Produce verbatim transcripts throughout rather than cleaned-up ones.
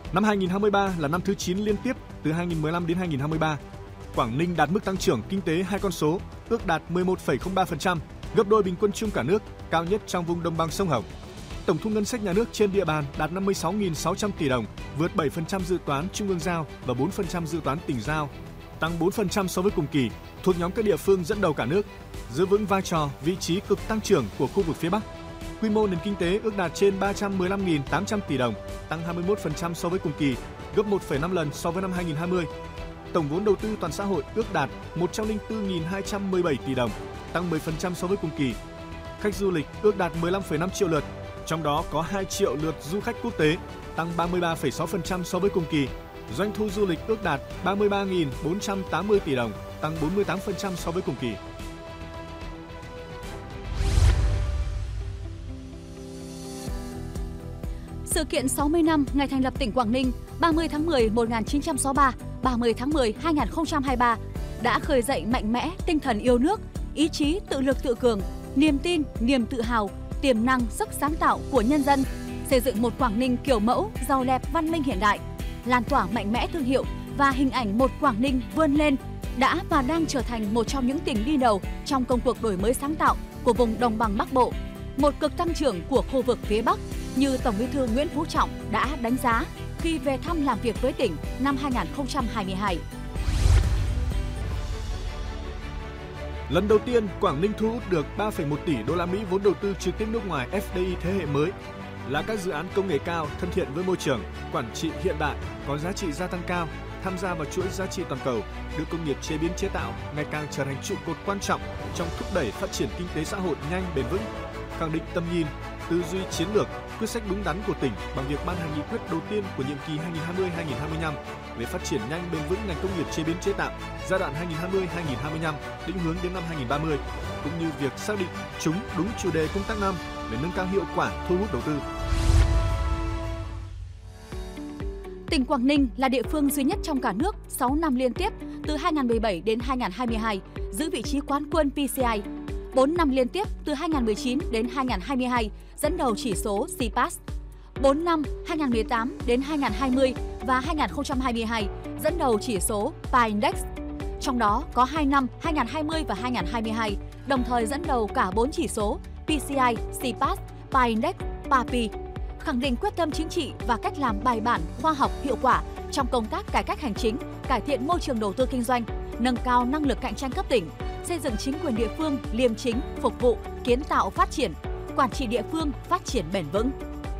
Năm hai nghìn không trăm hai mươi ba là năm thứ chín liên tiếp từ hai nghìn không trăm mười lăm đến hai nghìn không trăm hai mươi ba. Quảng Ninh đạt mức tăng trưởng kinh tế hai con số, ước đạt mười một phẩy không ba phần trăm, gấp đôi bình quân chung cả nước, cao nhất trong vùng đồng bằng sông Hồng. Tổng thu ngân sách nhà nước trên địa bàn đạt năm mươi sáu nghìn sáu trăm tỷ đồng, vượt bảy phần trăm dự toán trung ương giao và bốn phần trăm dự toán tỉnh giao, tăng bốn phần trăm so với cùng kỳ, thuộc nhóm các địa phương dẫn đầu cả nước, giữ vững vai trò, vị trí cực tăng trưởng của khu vực phía Bắc. Quy mô nền kinh tế ước đạt trên ba trăm mười lăm nghìn tám trăm tỷ đồng, tăng hai mươi mốt phần trăm so với cùng kỳ, gấp một phẩy năm lần so với năm hai nghìn không trăm hai mươi. Tổng vốn đầu tư toàn xã hội ước đạt một trăm lẻ bốn nghìn hai trăm mười bảy tỷ đồng, tăng mười phần trăm so với cùng kỳ. Khách du lịch ước đạt mười lăm phẩy năm triệu lượt, trong đó có hai triệu lượt du khách quốc tế, tăng ba mươi ba phẩy sáu phần trăm so với cùng kỳ. Doanh thu du lịch ước đạt ba mươi ba nghìn bốn trăm tám mươi tỷ đồng, tăng bốn mươi tám phần trăm so với cùng kỳ. Sự kiện sáu mươi năm ngày thành lập tỉnh Quảng Ninh ba mươi tháng mười một nghìn chín trăm sáu mươi ba, ba mươi tháng mười hai nghìn không trăm hai mươi ba đã khơi dậy mạnh mẽ tinh thần yêu nước, ý chí tự lực tự cường, niềm tin, niềm tự hào, tiềm năng, sức sáng tạo của nhân dân, xây dựng một Quảng Ninh kiểu mẫu, giàu đẹp, văn minh hiện đại, lan tỏa mạnh mẽ thương hiệu và hình ảnh một Quảng Ninh vươn lên, đã và đang trở thành một trong những tỉnh đi đầu trong công cuộc đổi mới sáng tạo của vùng đồng bằng Bắc Bộ, một cực tăng trưởng của khu vực phía Bắc như Tổng Bí thư Nguyễn Phú Trọng đã đánh giá khi về thăm làm việc với tỉnh năm hai nghìn không trăm hai mươi hai. Lần đầu tiên, Quảng Ninh thu hút được ba phẩy một tỷ đô la Mỹ vốn đầu tư trực tiếp nước ngoài ép đê i thế hệ mới, là các dự án công nghệ cao, thân thiện với môi trường, quản trị hiện đại, có giá trị gia tăng cao, tham gia vào chuỗi giá trị toàn cầu, đưa công nghiệp chế biến chế tạo ngày càng trở thành trụ cột quan trọng trong thúc đẩy phát triển kinh tế xã hội nhanh, bền vững, khẳng định tầm nhìn, tư duy chiến lược, quyết sách đúng đắn của tỉnh bằng việc ban hành nghị quyết đầu tiên của nhiệm kỳ hai nghìn không trăm hai mươi đến hai nghìn không trăm hai mươi lăm về phát triển nhanh bền vững ngành công nghiệp chế biến chế tạo giai đoạn hai nghìn không trăm hai mươi đến hai nghìn không trăm hai mươi lăm, định hướng đến năm hai nghìn không trăm ba mươi, cũng như việc xác định chúng đúng chủ đề công tác năm để nâng cao hiệu quả thu hút đầu tư. Tỉnh Quảng Ninh là địa phương duy nhất trong cả nước sáu năm liên tiếp từ hai nghìn không trăm mười bảy đến hai nghìn không trăm hai mươi hai giữ vị trí quán quân pê xê i, bốn năm liên tiếp từ hai nghìn không trăm mười chín đến hai nghìn không trăm hai mươi hai dẫn đầu chỉ số xê pê a ét, bốn năm hai nghìn không trăm mười tám đến hai nghìn không trăm hai mươi và hai nghìn không trăm hai mươi hai dẫn đầu chỉ số pê i Index. Trong đó có hai năm hai nghìn không trăm hai mươi và hai nghìn không trăm hai mươi hai đồng thời dẫn đầu cả bốn chỉ số pê xê i, xê pê a ét, pê i Index, pê a pê, khẳng định quyết tâm chính trị và cách làm bài bản, khoa học, hiệu quả trong công tác cải cách hành chính, cải thiện môi trường đầu tư kinh doanh, nâng cao năng lực cạnh tranh cấp tỉnh, xây dựng chính quyền địa phương liêm chính, phục vụ, kiến tạo phát triển, quản trị địa phương phát triển bền vững.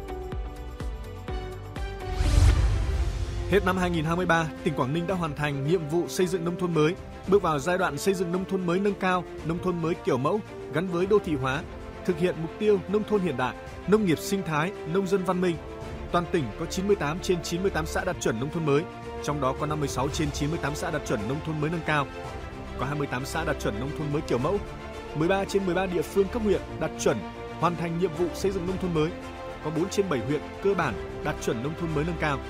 Hết năm hai nghìn không trăm hai mươi ba, tỉnh Quảng Ninh đã hoàn thành nhiệm vụ xây dựng nông thôn mới, bước vào giai đoạn xây dựng nông thôn mới nâng cao, nông thôn mới kiểu mẫu gắn với đô thị hóa, thực hiện mục tiêu nông thôn hiện đại, nông nghiệp sinh thái, nông dân văn minh. Toàn tỉnh có chín mươi tám trên chín mươi tám xã đạt chuẩn nông thôn mới, trong đó có năm mươi sáu trên chín mươi tám xã đạt chuẩn nông thôn mới nâng cao. Có hai mươi tám xã đạt chuẩn nông thôn mới kiểu mẫu, mười ba trên mười ba địa phương cấp huyện đạt chuẩn hoàn thành nhiệm vụ xây dựng nông thôn mới, có bốn trên bảy huyện cơ bản đạt chuẩn nông thôn mới nâng cao.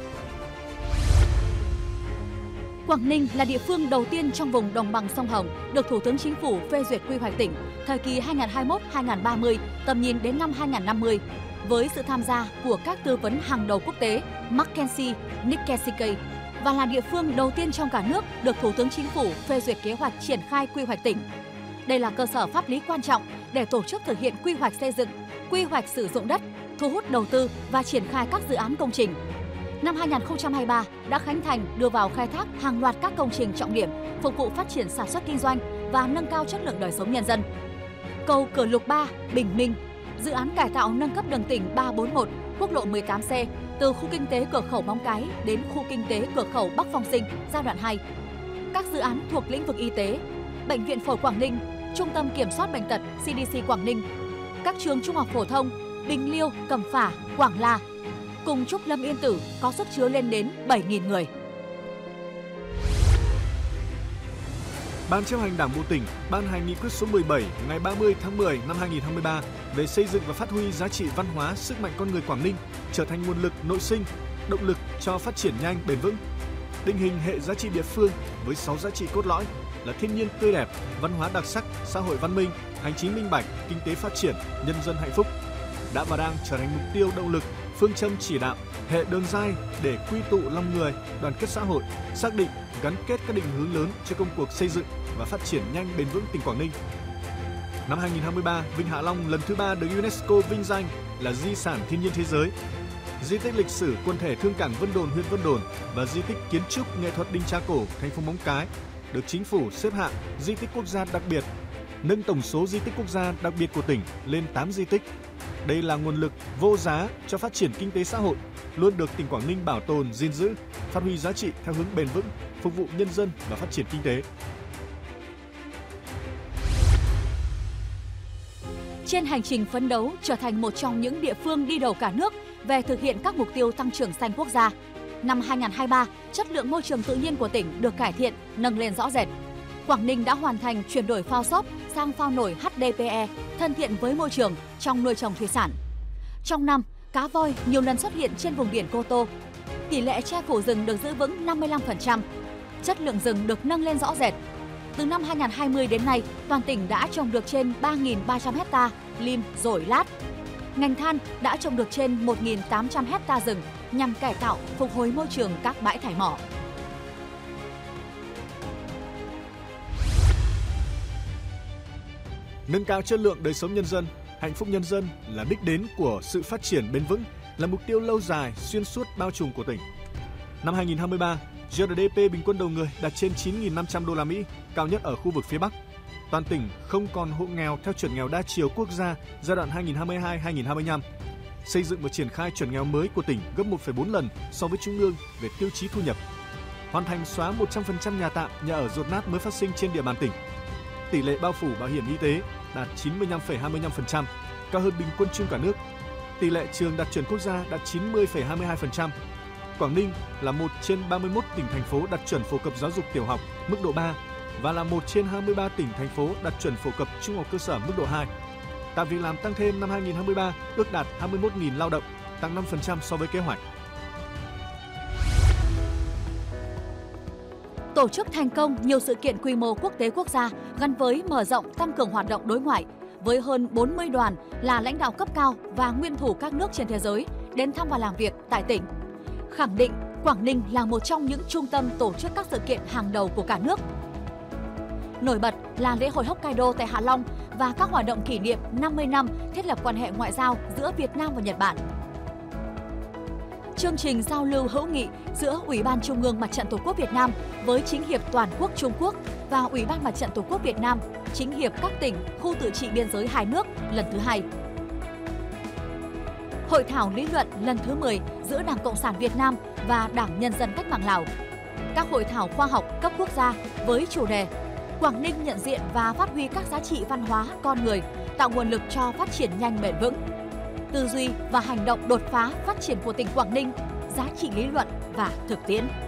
Quảng Ninh là địa phương đầu tiên trong vùng đồng bằng sông Hồng được Thủ tướng Chính phủ phê duyệt quy hoạch tỉnh thời kỳ hai nghìn không trăm hai mươi mốt đến hai nghìn không trăm ba mươi, tầm nhìn đến năm hai nghìn không trăm năm mươi, với sự tham gia của các tư vấn hàng đầu quốc tế McKinsey, Nikkei, và là địa phương đầu tiên trong cả nước được Thủ tướng Chính phủ phê duyệt kế hoạch triển khai quy hoạch tỉnh. Đây là cơ sở pháp lý quan trọng để tổ chức thực hiện quy hoạch xây dựng, quy hoạch sử dụng đất, thu hút đầu tư và triển khai các dự án công trình. Năm hai nghìn không trăm hai mươi ba đã khánh thành đưa vào khai thác hàng loạt các công trình trọng điểm phục vụ phát triển sản xuất kinh doanh và nâng cao chất lượng đời sống nhân dân. Cầu Cửa Lục ba, Bình Minh, dự án cải tạo nâng cấp đường tỉnh ba bốn một, quốc lộ mười tám C từ khu kinh tế cửa khẩu Móng Cái đến khu kinh tế cửa khẩu Bắc Phong Sinh giai đoạn hai. Các dự án thuộc lĩnh vực y tế, Bệnh viện Phổi Quảng Ninh, Trung tâm Kiểm soát Bệnh tật xê đê xê Quảng Ninh, các trường trung học phổ thông Bình Liêu, Cẩm Phả, Quảng La, cùng Trúc Lâm Yên Tử có sức chứa lên đến bảy nghìn người. Ban chấp hành Đảng bộ tỉnh ban hành nghị quyết số mười bảy ngày ba mươi tháng mười năm hai nghìn không trăm mười ba về xây dựng và phát huy giá trị văn hóa, sức mạnh con người Quảng Ninh trở thành nguồn lực nội sinh, động lực cho phát triển nhanh, bền vững. Định hình hệ giá trị địa phương với sáu giá trị cốt lõi là thiên nhiên tươi đẹp, văn hóa đặc sắc, xã hội văn minh, hành chính minh bạch, kinh tế phát triển, nhân dân hạnh phúc đã và đang trở thành mục tiêu động lực phương châm chỉ đạo, hệ đường rai để quy tụ lòng người, đoàn kết xã hội, xác định, gắn kết các định hướng lớn cho công cuộc xây dựng và phát triển nhanh bền vững tỉnh Quảng Ninh. Năm hai nghìn không trăm hai mươi ba, Vịnh Hạ Long lần thứ ba được UNESCO vinh danh là di sản thiên nhiên thế giới. Di tích lịch sử quần thể Thương cảng Vân Đồn, huyện Vân Đồn và di tích kiến trúc nghệ thuật Đinh Tra Cổ, thành phố Móng Cái được chính phủ xếp hạng di tích quốc gia đặc biệt, nâng tổng số di tích quốc gia đặc biệt của tỉnh lên tám di tích. Đây là nguồn lực vô giá cho phát triển kinh tế xã hội, luôn được tỉnh Quảng Ninh bảo tồn, gìn giữ, phát huy giá trị theo hướng bền vững, phục vụ nhân dân và phát triển kinh tế. Trên hành trình phấn đấu trở thành một trong những địa phương đi đầu cả nước về thực hiện các mục tiêu tăng trưởng xanh quốc gia, năm hai nghìn không trăm hai mươi ba, chất lượng môi trường tự nhiên của tỉnh được cải thiện, nâng lên rõ rệt. Quảng Ninh đã hoàn thành chuyển đổi phao xốp sang phao nổi hát đê pê e, thân thiện với môi trường trong nuôi trồng thủy sản. Trong năm, cá voi nhiều lần xuất hiện trên vùng biển Cô Tô. Tỷ lệ che phủ rừng được giữ vững năm mươi lăm phần trăm. Chất lượng rừng được nâng lên rõ rệt. Từ năm hai nghìn không trăm hai mươi đến nay, toàn tỉnh đã trồng được trên ba nghìn ba trăm hecta lim, dổi, lát. Ngành than đã trồng được trên một nghìn tám trăm hecta rừng nhằm cải tạo, phục hồi môi trường các bãi thải mỏ. Nâng cao chất lượng đời sống nhân dân, hạnh phúc nhân dân là đích đến của sự phát triển bền vững, là mục tiêu lâu dài, xuyên suốt, bao trùm của tỉnh. Năm hai nghìn không trăm hai mươi ba, giê đê pê bình quân đầu người đạt trên chín nghìn năm trăm đô la Mỹ, cao nhất ở khu vực phía Bắc. Toàn tỉnh không còn hộ nghèo theo chuẩn nghèo đa chiều quốc gia giai đoạn hai nghìn không trăm hai mươi hai đến hai nghìn không trăm hai mươi lăm. Xây dựng và triển khai chuẩn nghèo mới của tỉnh gấp một phẩy bốn lần so với trung ương về tiêu chí thu nhập. Hoàn thành xóa một trăm phần trăm nhà tạm, nhà ở dột nát mới phát sinh trên địa bàn tỉnh. Tỷ lệ bao phủ bảo hiểm y tế đạt chín mươi lăm phẩy hai mươi lăm phần trăm, cao hơn bình quân chung cả nước. Tỷ lệ trường đạt chuẩn quốc gia đạt chín mươi phẩy hai mươi hai phần trăm. Quảng Ninh là một trên ba mươi mốt tỉnh thành phố đạt chuẩn phổ cập giáo dục tiểu học mức độ ba và là một trên hai mươi ba tỉnh thành phố đạt chuẩn phổ cập trung học cơ sở mức độ hai. Tạo việc làm tăng thêm năm hai nghìn không trăm hai mươi ba ước đạt hai mươi mốt nghìn lao động, tăng năm phần trăm so với kế hoạch. Tổ chức thành công nhiều sự kiện quy mô quốc tế quốc gia gắn với mở rộng tăng cường hoạt động đối ngoại với hơn bốn mươi đoàn là lãnh đạo cấp cao và nguyên thủ các nước trên thế giới đến thăm và làm việc tại tỉnh. Khẳng định Quảng Ninh là một trong những trung tâm tổ chức các sự kiện hàng đầu của cả nước. Nổi bật là lễ hội Hokkaido tại Hạ Long và các hoạt động kỷ niệm năm mươi năm thiết lập quan hệ ngoại giao giữa Việt Nam và Nhật Bản. Chương trình giao lưu hữu nghị giữa Ủy ban Trung ương Mặt trận Tổ quốc Việt Nam với Chính hiệp Toàn quốc Trung Quốc và Ủy ban Mặt trận Tổ quốc Việt Nam, Chính hiệp các tỉnh, khu tự trị biên giới hai nước lần thứ hai. Hội thảo lý luận lần thứ mười giữa Đảng Cộng sản Việt Nam và Đảng Nhân dân Cách mạng Lào. Các hội thảo khoa học cấp quốc gia với chủ đề Quảng Ninh nhận diện và phát huy các giá trị văn hóa con người, tạo nguồn lực cho phát triển nhanh bền vững. Tư duy và hành động đột phá phát triển của tỉnh Quảng Ninh, giá trị lý luận và thực tiễn.